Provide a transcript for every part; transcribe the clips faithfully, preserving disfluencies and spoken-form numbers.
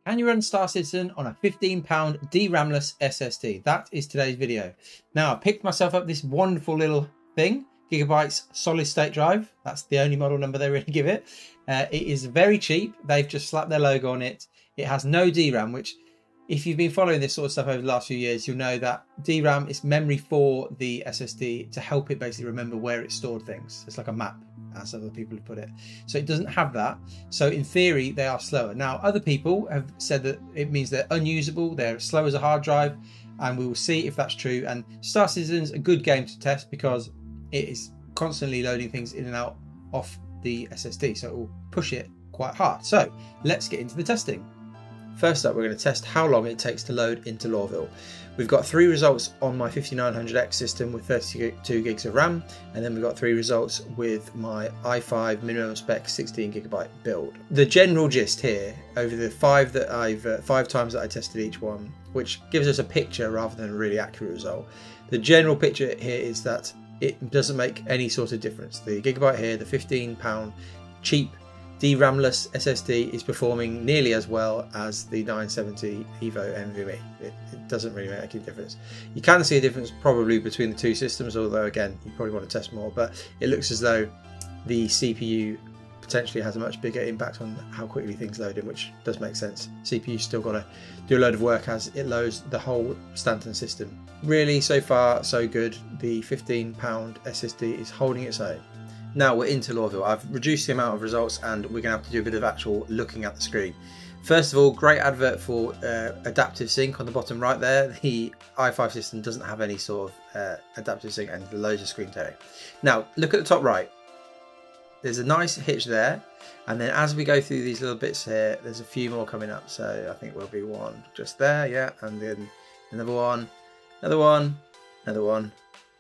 Can you run Star Citizen on a fifteen pound Dram-Less S S D? That is today's video. Now, I picked myself up this wonderful little thing, Gigabyte's solid state drive. That's the only model number they really give it. Uh, it is very cheap. They've just slapped their logo on it. It has no D RAM, which if you've been following this sort of stuff over the last few years, you'll know that D RAM is memory for the S S D to help it basically remember where it stored things. It's like a map, as other people have put it. So it doesn't have that. So in theory, they are slower. Now, other people have said that it means they're unusable, they're slow as a hard drive, and we will see if that's true. And Star Citizen's a good game to test because it is constantly loading things in and out off the S S D, so it will push it quite hard. So let's get into the testing. First up, we're going to test how long it takes to load into Lorville. We've got three results on my fifty-nine hundred X system with thirty-two gigs of RAM, and then we've got three results with my i five minimum spec sixteen gigabyte build. The general gist here, over the five that I've uh, five times that I tested each one, which gives us a picture rather than a really accurate result. The general picture here is that it doesn't make any sort of difference. The Gigabyte here, the fifteen pound cheap Dram-Less S S D, is performing nearly as well as the nine seventy Evo NVMe. It, it doesn't really make any difference. You can see a difference probably between the two systems, although again, you probably want to test more, but it looks as though the C P U potentially has a much bigger impact on how quickly things load in, which does make sense. C P U's still got to do a load of work as it loads the whole Stanton system. Really, so far, so good. The fifteen pound S S D is holding its own. Now we're into Lorville. I've reduced the amount of results and we're going to have to do a bit of actual looking at the screen. First of all, great advert for uh, adaptive sync on the bottom right there. The i five system doesn't have any sort of uh, adaptive sync and loads of screen tearing. Now look at the top right. There's a nice hitch there, and then as we go through these little bits here, there's a few more coming up. So I think there'll be one just there, yeah, and then another one, another one, another one,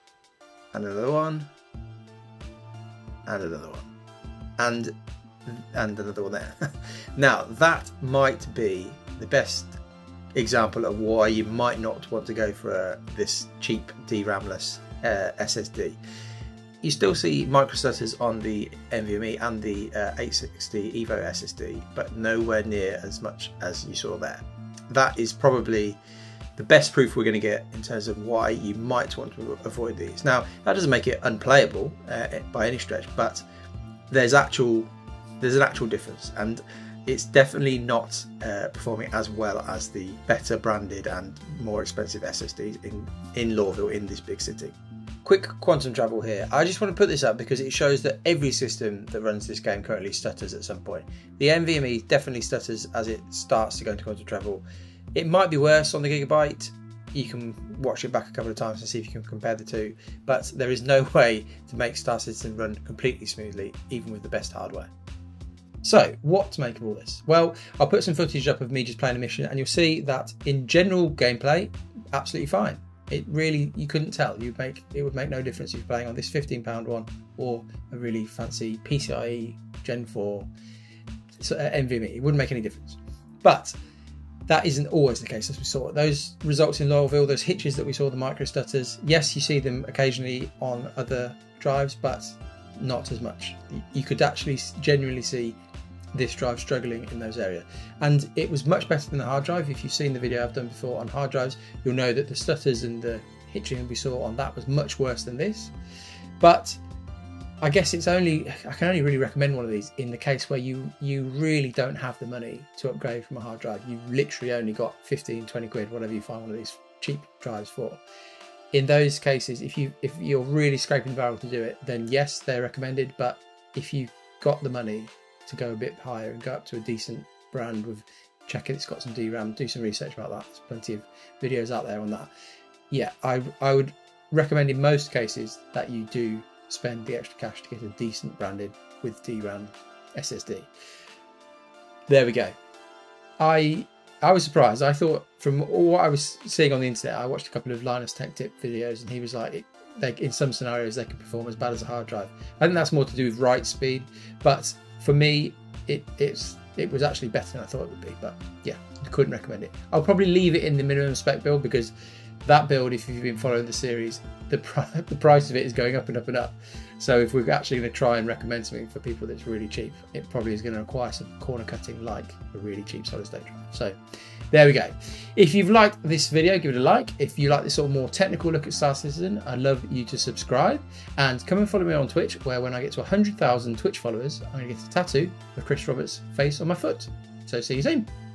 and another one, and another one, and and another one there. Now that might be the best example of why you might not want to go for uh, this cheap Dram-Less uh, S S D. You still see microstutters on the NVMe and the uh, eight sixty Evo S S D, but nowhere near as much as you saw there. That is probably the best proof we're going to get in terms of why you might want to avoid these. Now, that doesn't make it unplayable uh, by any stretch, but there's actual there's an actual difference, and it's definitely not uh, performing as well as the better branded and more expensive S S Ds in in Lorville, in this big city. Quick quantum travel here. I just want to put this up because it shows that every system that runs this game currently stutters at some point. The NVMe definitely stutters as it starts to go into quantum travel. It might be worse on the Gigabyte. You can watch it back a couple of times and see if you can compare the two, but there is no way to make Star Citizen run completely smoothly, even with the best hardware. So what to make of all this? Well, I'll put some footage up of me just playing a mission, and you'll see that in general gameplay, absolutely fine. It really, you couldn't tell. You'd make it would make no difference if you're playing on this fifteen pound one or a really fancy P C I E Gen four NVMe. It wouldn't make any difference. But that isn't always the case, as we saw. Those results in Lorville, those hitches that we saw, the micro stutters, yes, you see them occasionally on other drives, but not as much. You could actually genuinely see this drive struggling in those areas, and it was much better than the hard drive. If you've seen the video I've done before on hard drives, you'll know that the stutters and the hitching we saw on that was much worse than this. But I guess it's only I can only really recommend one of these in the case where you you really don't have the money to upgrade from a hard drive. You've literally only got fifteen, twenty quid, whatever you find one of these cheap drives for. In those cases, if you if you're really scraping the barrel to do it, then yes, they're recommended. But if you've got the money to go a bit higher and go up to a decent brand with, check it, it's got some D RAM, do some research about that. There's plenty of videos out there on that. Yeah, I, I would recommend in most cases that you do spend the extra cash to get a decent branded with D RAM S S D. There we go. I I was surprised. I thought from all what I was seeing on the internet, I watched a couple of Linus Tech Tip videos, and he was like, it, they, in some scenarios they could perform as bad as a hard drive. I think that's more to do with write speed, but for me, it it's it was actually better than I thought it would be. But yeah, I couldn't recommend it. I'll probably leave it in the minimum spec build because that build, if you've been following the series, the, pr the price of it is going up and up and up. So if we're actually going to try and recommend something for people that's really cheap, it probably is going to require some corner cutting like a really cheap solid state drive. So there we go. If you've liked this video, give it a like. If you like this sort of more technical look at Star Citizen, I'd love you to subscribe and come and follow me on Twitch, where when I get to one hundred thousand Twitch followers, I'm going to get a tattoo of Chris Roberts' face on my foot. So see you soon.